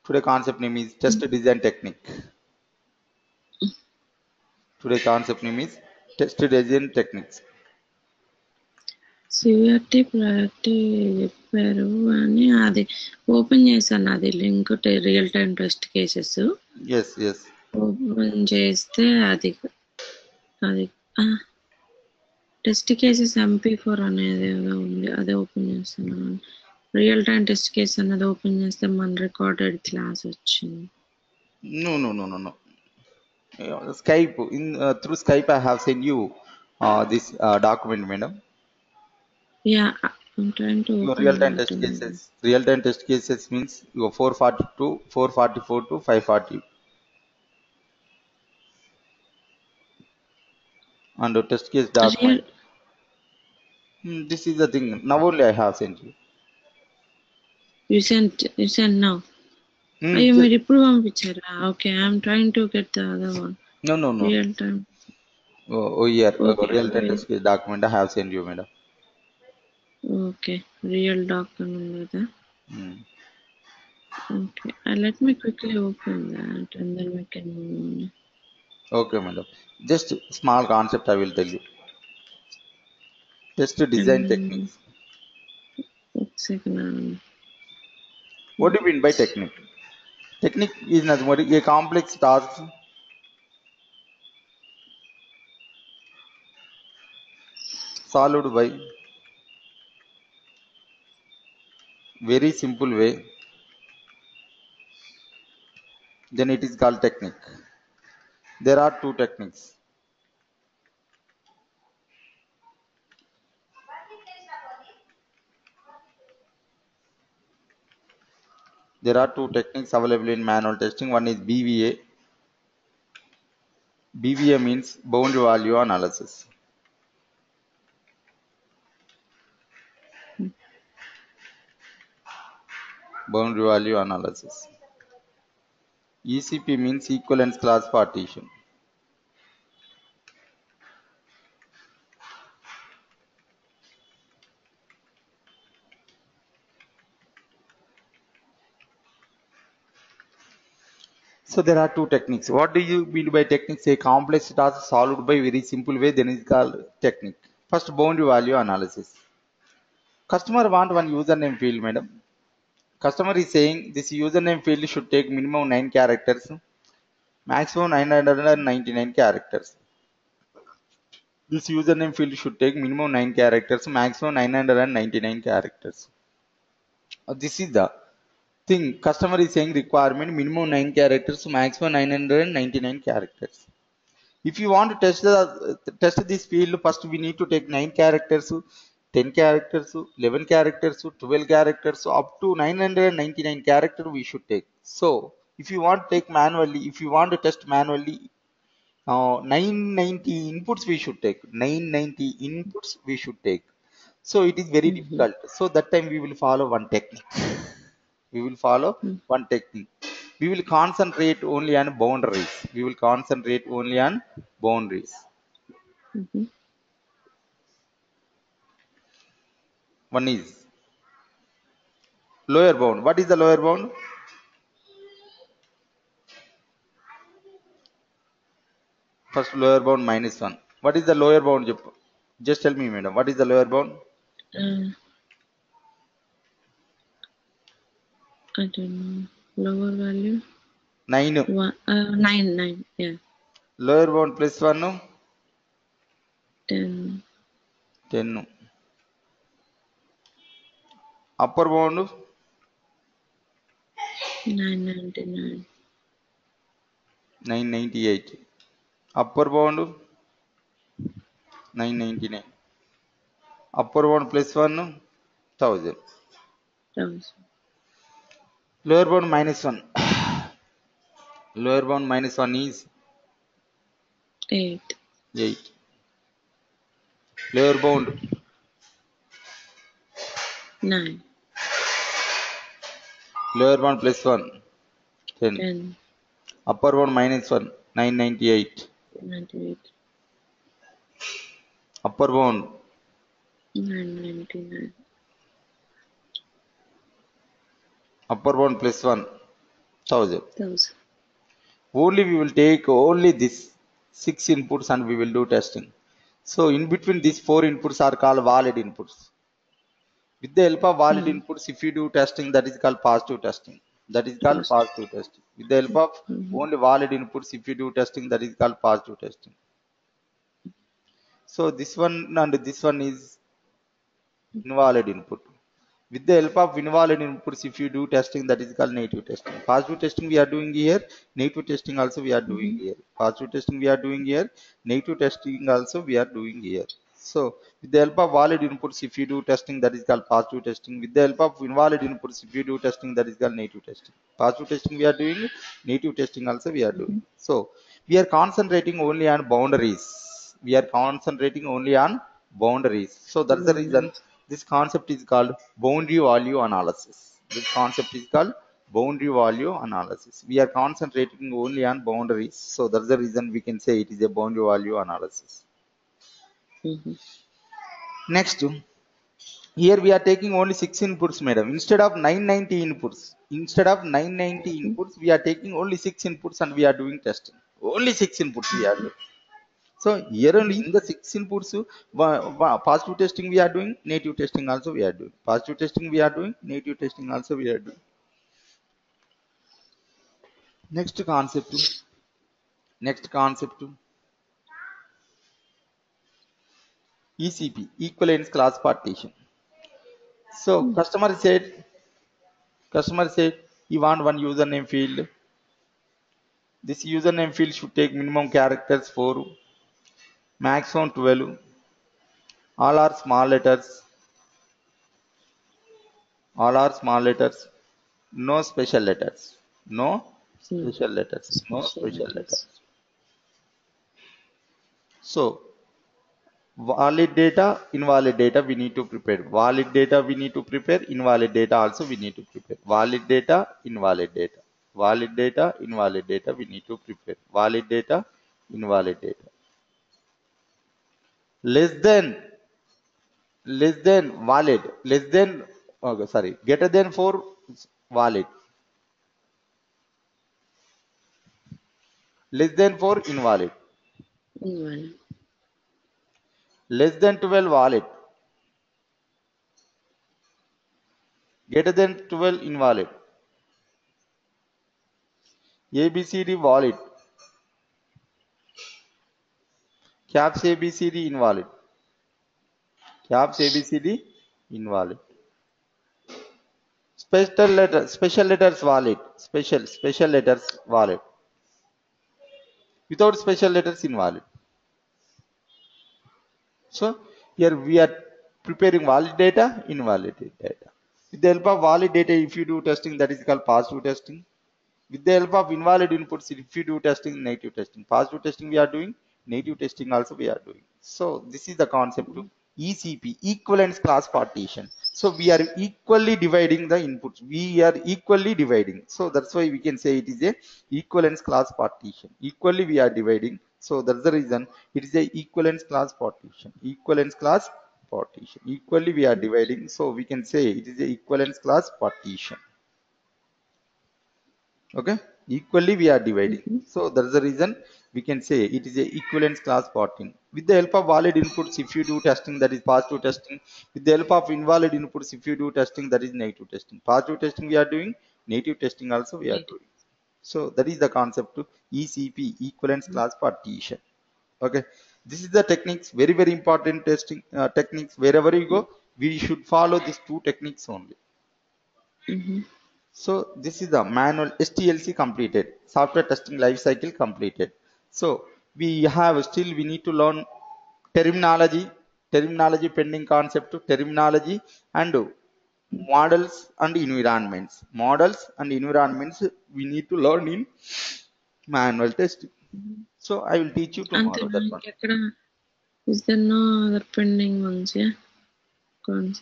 Today concept name is test design technique. Today concept name is test design techniques. CVRT priority చెప్పారు అని అది open చేశాను, అది link real time test cases Yes. ఓపెన్ చేస్తే అది అది టెస్ట్ కేసెస్ MP4 అనేది ఏదో ఉంది, అదే ఓపెన్ చేస్తున్నాను. రియల్ టైం టెస్ట్ కేస్ అనేది ఓపెన్ చేస్తే మన రికార్డెడ్ క్లాస్ వచ్చింది. No. Skype through Skype I have sent you this document, madam. Yeah, I'm trying to Your open real-time that. test cases. Real-time test cases means your 442, 444 to 540. And the test case document. This is the thing. Now only I have sent you. You sent now. అయ్యో మీరు ఇప్పుడు పంపించారా? Okay, I'm trying to get the other one. No. Real time. Here, real-time test case document I have sent you, madam. Okay, real document with that. Okay, let me quickly open that and then we can move on. Okay, madam. Just small concept I will tell you. Test design techniques. Second. What do you mean by technique? Technique is nothing but a complex task solved by very simple way. Then it is called technique. There are two techniques. There are two techniques available in manual testing. One is BVA. BVA means boundary value analysis. Boundary value analysis. ECP means equivalence class partition. So there are two techniques. What do you mean by techniques? A complex task solved by very simple way, then is called technique. First, boundary value analysis. Customer want one username field, madam. Customer is saying this username field should take minimum 9 characters, maximum 999 characters. This username field should take minimum 9 characters, maximum 999 characters. This is the thing. Customer is saying requirement minimum 9 characters, maximum 999 characters. If you want to test this field, first we need to take 9 characters, 10 characters, 11 characters, 12 characters, so up to 999 character we should take. So if you want to take manually, if you want to test manually, 990 inputs we should take. 990 inputs we should take. So it is very difficult. So that time we will follow one technique. We will follow one technique. We will concentrate only on boundaries. We will concentrate only on boundaries. One is lower bound. What is the lower bound? First lower bound -1. What is the lower bound? Just tell me, madam. What is the lower bound? I don't know. Lower value? 9. 9. Yeah. Lower bound +1? 10. 10. Upper bound? 999. 998. Upper bound? 999. Upper bound +1? 1000. Lower bound -1. Lower bound -1 is 8. Lower bound 9. Lower bound +1 10. Upper bound -1 998. 98. Upper bound 999. Upper bound +1 1000. 1000. Only we will take only this 6 inputs and we will do testing. So in between these 4 inputs are called valid inputs. With the help of valid inputs, if you do testing, that is called positive testing. That is called Positive. positive testing. With the help of only valid inputs, if you do testing, that is called positive testing. So this one and this one is invalid input. With the help of invalid inputs, if you do testing, that is called negative testing. Positive testing we are doing here, negative testing also we are doing here. Positive testing we are doing here, negative testing also we are doing here. So with the help of valid inputs, if you do testing, that is called positive testing. With the help of invalid inputs, if you do testing, that is called negative testing. Positive testing we are doing, negative testing also we are doing. So we are concentrating only on boundaries. We are concentrating only on boundaries. So that's the reason this concept is called boundary value analysis. This concept is called boundary value analysis. We are concentrating only on boundaries. So that's the reason we can say it is a boundary value analysis. Next, here we are taking only 6 inputs, madam. Instead of 990 inputs, we are taking only 6 inputs and we are doing testing. Only 6 inputs we are doing. So here only in the 6 inputs, positive testing we are doing, negative testing also we are doing. Positive testing we are doing, negative testing also we are doing. Next concept, ECP, equivalence class partition. So customer said he want one username field. This username field should take minimum characters 4, maximum 12. All are small letters. All are small letters. No special letters. No special letters. No special letters. So valid data, invalid data we need to prepare. Valid data we need to prepare. Invalid data also we need to prepare. Valid data, invalid data. Valid data, invalid data we need to prepare. Valid data, invalid data. Less than valid, less than, okay, sorry, greater than 4 valid, less than 4 invalid, less than 12 valid, greater than 12 invalid, ABCD valid, caps ABCD invalid, caps ABCD invalid, special letters valid, special letters valid, without special letters invalid. So here we are preparing valid data, invalid data. With the help of valid data, if you do testing, that is called positive testing. With the help of invalid inputs, if you do testing, negative testing. Positive testing we are doing, negative testing also we are doing. So this is the concept of ECP, equivalence class partition. So we are equally dividing the inputs. We are equally dividing. So that's why we can say it is a equivalence class partition. Equally we are dividing. So that's the reason it is a equivalence class partition. Equivalence class partition. Equally we are dividing. So we can say it is a equivalence class partition. Okay, equally we are dividing. So that's the reason we can say it is a equivalence class parting. With the help of valid inputs, if you do testing, that is positive testing. With the help of invalid inputs, if you do testing, that is negative testing. Positive testing we are doing, negative testing also we are doing. So that is the concept to ECP, equivalence class partition. Okay, this is the techniques, very important testing techniques. Wherever you go, we should follow these 2 techniques only. So this is the manual STLC completed, software testing lifecycle completed. So we need to learn terminology pending concept, terminology and models and environments. Models and environments we need to learn in manual testing. So I will teach you tomorrow that one. Is there no other pending ones? Yeah.